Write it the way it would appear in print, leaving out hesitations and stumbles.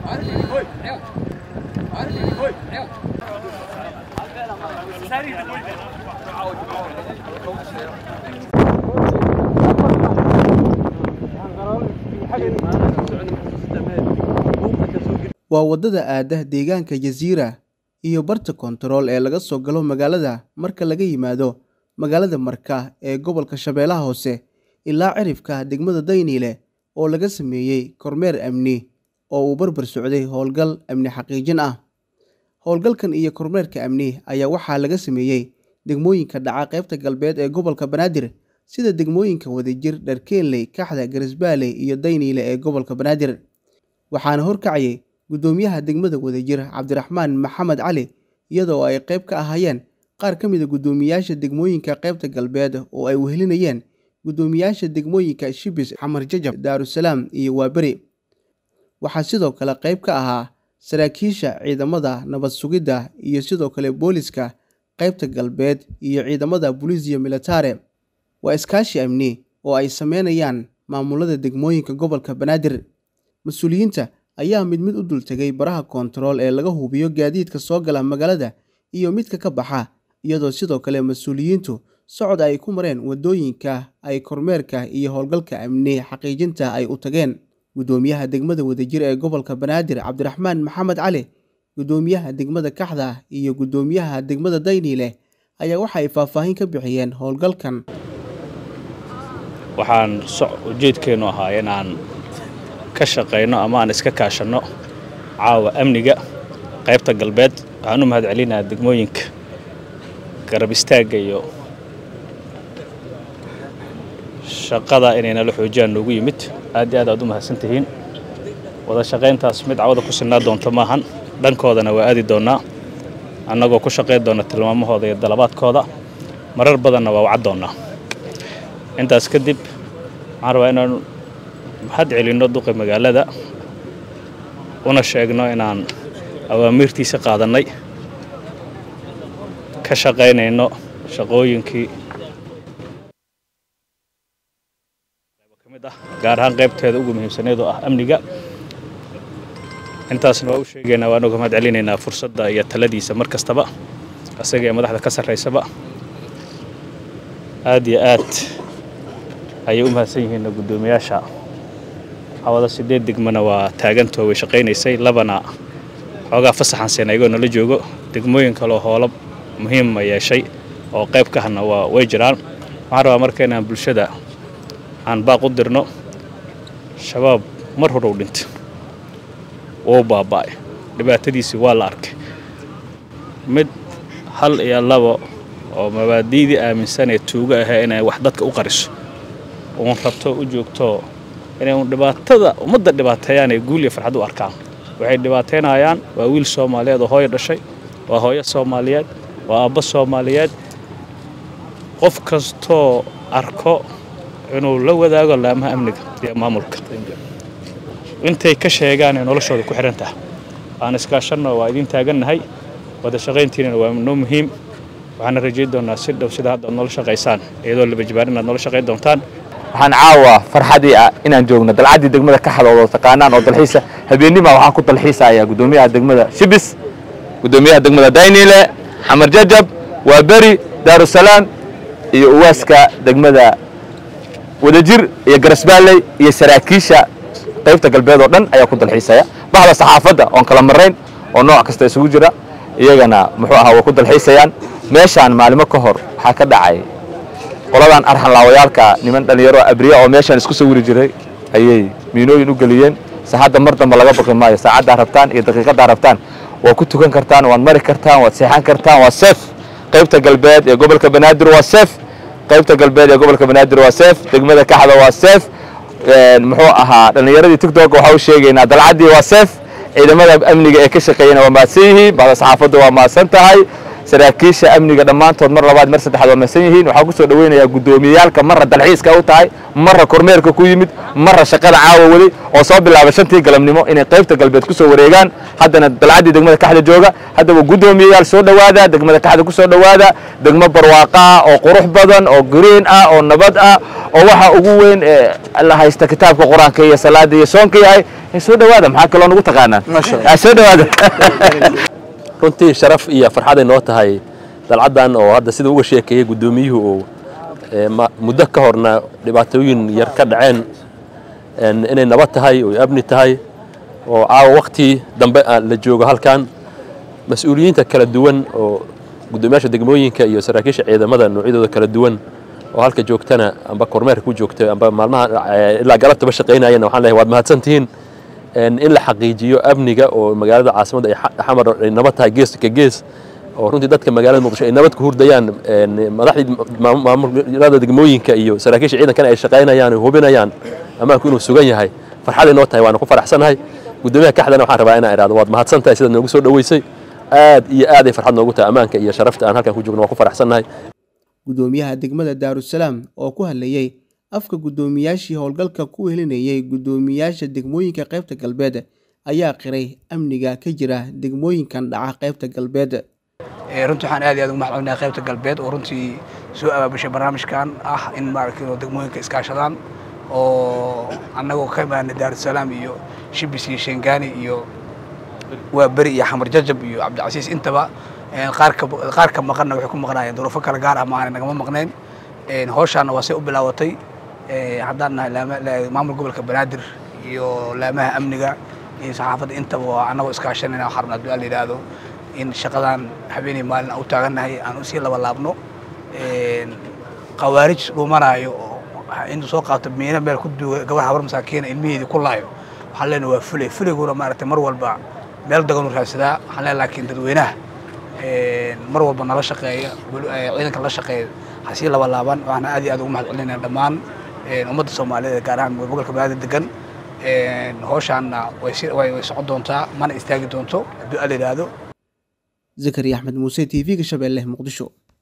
waa wadada aadaha deegaanka Jazeera iyo barta kontarool ee laga soo galo magaalada marka laga yimaado magaalada Marka ee gobolka Shabeellaha Hoose ilaa cirifka degmada Daynile oo laga sameeyay kormeer amni oo uu barbar socday howlgal amni xaqiijin ah. Howlgalkan iyo kormeerka amni ayaa waxaa laga sameeyay degmooyinka dhaca qaybta galbeed ee gobolka Banaadir sida degmooyinka Wadajir, Dharkeenley, Kaxda, Garisbaale iyo Daynile ee gobolka Banaadir. Waxaana horkacayay gudoomiyaha degmada Wadajir Cabdiraxmaan Maxamed Cali iyadoo ay qayb ka ahaayeen qaar ka mid ah gudoomiyaasha degmooyinka qaybta galbeed oo ay wehelinayeen gudoomiyaasha degmooyinka Shibis, Xamar Jajab, Daarusalaam iyo Waaberi. Waxaa sidoo kale qayb ka ahaa saraakiisha ciidamada nabad sugidda iyo sidoo kale booliska qaybta galbeed iyo ciidamada booliisiya military. Waa iskaashi amni oo ay sameynayaan maamulada degmooyinka gobolka Banaadir. Mas'uuliyiinta ayaa mid u dul tagay baraha kontarool ee laga hubiyo gaadiidka soo gala magaalada iyo midka ka baxa, iyadoo sidoo kale mas'uuliyiintu socod ay ku mareen wadooyinka ay kormeerka iyo howlgalka amni xaqiijinta ay u tageen. Gudoomiyaha degmada Wadajir ee gobolka Banaadir Cabdiraxmaan Maxamed Cali, gudoomiyaha degmada Kaxda iyo gudoomiyaha degmada Daynile ayaa waxa ay faahfaahin ka bixiyeen howlgalkan. waxaan ujeedkeenu ahaa inaan ka shaqeyno ama aan iska kaashano caawa amniga qaybta galbeed. waxaan u mahadcelinayaa degmooyinka garab istaaga iyo shaqada inay nala xoojiyaan noogu yimid. aad iyo aad u mahadsantihiin. wada shaqeyntaas mid cawada ku sinaa doonto maahan, dhankoodana waa aadi doonaa annagoo ku shaqeyn doona tilmaamahooda iyo dalabaadkooda, marar badanna waa wacad doonaa. intaas kadib waxaan rabaa inaan mahad celinno duqa magaalada una sheegno inaan awaamirtiisa qaadanay, ka shaqeynayno shaqooyinkii gaar ahaan qaybteeda ugu muhiimsaneed oo ah amniga. intaasna waa u sheegaynaa, waan uga mahad celinaynaa fursadda iyo taladiisa mar kastaba asaga ee madaxda ka sarreysaba. aad iyo aad ayay u mahadsan yihiin gudoomiyaasha. hawada 8 degmana waa taagantoo way shaqeynaysay, labana xoogaa fasaxan seenaygo nala joogo. degmooyin kale oo howlo muhiim ah yeeshay oo qayb ka ahna way jiraan. waxaan rabaa marka inaan bulshada aan baaq u dirno. shabaab mar hore u dhintay oo baaba'ay, dhibaatadiisi waa la arkay. mid hal iyo labo oo mabaadi'dii aaminsan ee tuuga ah inay wax dadka u qariso oo rabto u joogto inay dhibaatada ummadda dhibaateeyaan ee guul iyo farxad u arkaan. waxay dhibaateynayaan waa wiil Soomaaliyeed oo hooyo dhashay, waa hooyo Soomaaliyeed, waa aabba Soomaaliyeed. qof kastoo arko inuu la wadaago laamaha amniga iyo maamulka intay ka sheegaan in noloshooda ku xiran tahay. aan iskaashanno, waa idin taagannahay. wada shaqeyntiina waa noo muhiim. waxaan rajayn doonaa si dhow sida hadda nolol shaqeysaan iyadoo la bajbaarin aad nolol shaqeyn doontaan. waxaan caawa farxadii ah inaan joogno dalcadii degmada Kaxda oo taqaanaan oo dalxiisa habeenimo waxaan ku dalxiisayaa gudoomiyaha degmada Shibis, gudoomiyaha degmada Daynile, Xamar Jajab, Waaberi, Daarusalaam iyo uwaaska degmada Wadajir iyo Garisbaale iyo saraakiisha qaybta galbeed oo dhan ayaa ku dalxiisaya. bahda saxaafadda oo kala mareyn oo nooc kasta isugu jira iyagana muxuu ahaa way ku dalxiisayaan. meeshaan maalmo ka hor waxa ka dhacay qoladan arxan laawayaalka niman dhalinyaro abriya oo meeshaan isku sawiri jiray ayay miinooyin u galiyeen. saacada mar dambe laga baqi maayo, saacada rabtaan iyo daqiiqada rabtaan waa ku tukan kartaan, waad mari kartaan, waad seexan kartaan. waa safe. qaybta galbeed ee gobolka Banaadir waa safe. qaybta galbeed ee gobolka Banaadir waa safe. degmada Kaxda waa safe. muxuu ahaa dhalinyaradii TikTok waxa uu sheegaynaa dalcadii waa safe. ciidamada amniga ee ka shaqeeyana waa maadsan yihiin. bahda saxaafadda waa maadsan tahay. saraakiisha amniga dhammaantood mar labaad mar saddexaad waa mahadsan yihiin waxaan ku soo dhaweynayaa guddoomiyayaalka marra dalxiiska u tahay marra kormeerka ku yimid marra shaqada caawa weli oo soo bilaabay 5tii galabnimo inay qaybta galbeed ku soo wareegaan haddana dalcadii degmada Kaxda jooga haddaba guddoomiyayaal soo dhawaada degmada Kaxda ku soo dhawaada degmo barwaaqo oo qurux badan oo green ah oo nabad ah oo waxa ugu weyn la haysta kitaabka quraanka iyo salaada iyo soonka yahay soo dhawaada maxaa kale oo nagu taqaanaan soo dhawaada runtii sharaf iyo farxad ay noo tahay dalcadan oo hadda sida uga sheekeeyay guddoomiyuhu oo muddo ka horna dhibaatooyin yar ka dhaceen inay nabad tahay oo amni tahay oo caawa waqti dambe la joogo halkan mas'uuliyiinta kala duwan oo guddoomiyaasha degmooyinka iyo saraakiisha ciidamada noocyadooda kala duwan oo halka joogtana amba kormeer ku joogtay amba maalmaha ilaa galabta shaqeynayna waxaan leeyahay waad mahadsantihiin in la xaqiijiyo amniga oo magaalada caasimadda ay xamar ay nabad tahay gees ka gees oo runtii dadka magaalada Muqdisho ay nabad ku hurdayaan madaxda maamulada degmooyinka iyo saraakiisha ciidankan ay shaqeynayaan oo hubinayaan amaanku inuu sugan yahay farxad ay noo tahay waan ku faraxsanahay guddoomiyaha Kaxdana waxaan rabaa inaan iraado waad mahadsantahay sida noogu soo dhaweysay aad iyo aad ay farxad noogu tahay amaanka iyo sharafta aan halkan ku joogno waan ku faraxsanahay guddoomiyaha degmada Daarusalaam oo ku hadlayay afka guddoomiyaashii howlgalka ku helinayay guddoomiyaasha degmooyinka qaybta galbeed ayaa qiray amniga ka jira degmooyinkan dhaca qaybta galbeed runtii waxaan aad iyo aad ugu mahadcelinahay qaybta galbeed oo runtii soo abaabushay barnaamijkan ah in maaragtay degmooyinka iskaashadaan oo annagoo ka imaanay Daarusalaam iyo Shibis iyo Sheengani iyo Waaberi iyo Xamar Jajab iyo Cabdicasiis intaba qaar ka maqanna waxay ku maqnaayeen duruufo kala gaar ah ma aanay nagama maqnayn hawshaana waa say u bilaawatay haddaan nahay maamul gobolka Banaadir iyo laamaha amniga iyo saxaafadda intaba waa annagoo iskaashanayna waxaan rabnaa du'aal yiraahdo in shaqadan habeenii maalin u taaganahay aan u sii laba laabno qawaarij dhumanayo inuu soo qaato meena meel ku duuga gabar habar masaakiin ilmihiisa ku laayo waxaan leenahay waa fuliguna maaragtay mar walba meel dagan u raadsadaa waxaan leenahay laakiin dadweynaha mar walba nala shaqeeya ciidanka la shaqeeya hasii laba laaban waxaan aad iyo aad ugu mahadcelinaynaa dhammaan ummadda Soomaaliyeed gaar ahaan gobolka Banaadir degan hawshaana way socon doontaa mana istaagi doonto haddii la yiraahdo Zakariya Axmed Muuse TV-ga Shabeelle Muqdisho.